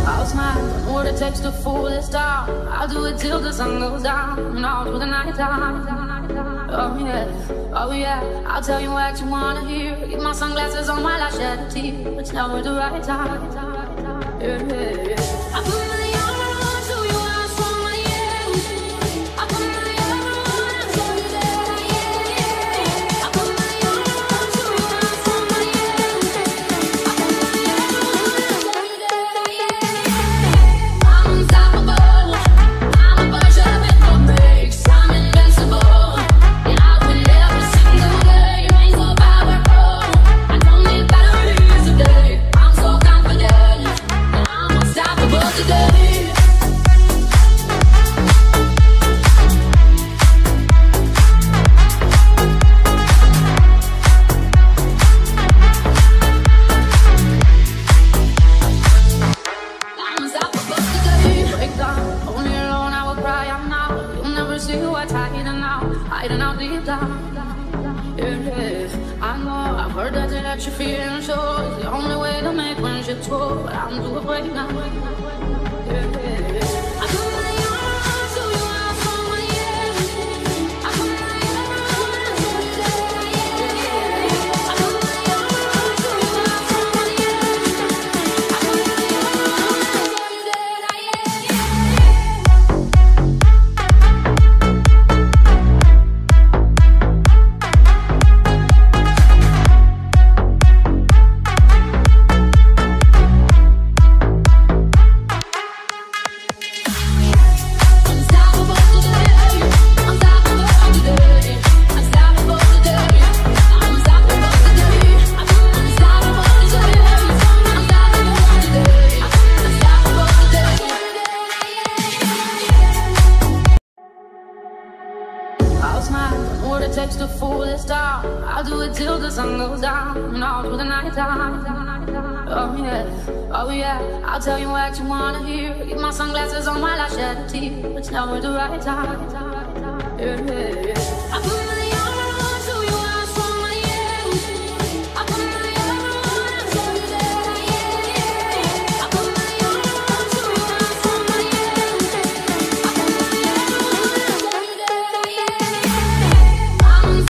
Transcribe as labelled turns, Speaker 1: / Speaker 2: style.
Speaker 1: I'll smile, what it takes to fool this town. I'll do it till the sun goes down and all through the night time. Oh yeah, I'll tell you what you wanna hear. Keep my sunglasses on while I shed a tear. It's never the right time. Yeah. I put my armor on, show you how strong I am. I put my armor on, I'll show you that I am. I put my armor on, show you how strong I am. I put my armor on, I'll show you that I am. I'm unstoppable. I'm a bunch of it no breaks. I'm invincible. And I win every single day. I'm so powerful. I don't need batteries today. I'm so confident. I'm unstoppable today. I'm unstoppable today. Break down, only alone I will cry out now. You'll never see what's hiding out deep down. Yeah, I know, I've heard that they let you feel and show. It's the only way to make friendships grow. But I'm too afraid now. Yeah. I put my armor on, show you how strong I am. I put my armor on, I'll show you that I am. I put my armor on, show you how strong I am. I put my armor on, I'll show you that I I'll smile, what it takes to fool this town. I'll do it till the sun goes down and all through the night time. Oh yeah, I'll tell you what you wanna hear. Keep my sunglasses on while I shed a tear. It's never the right time. Yeah. I put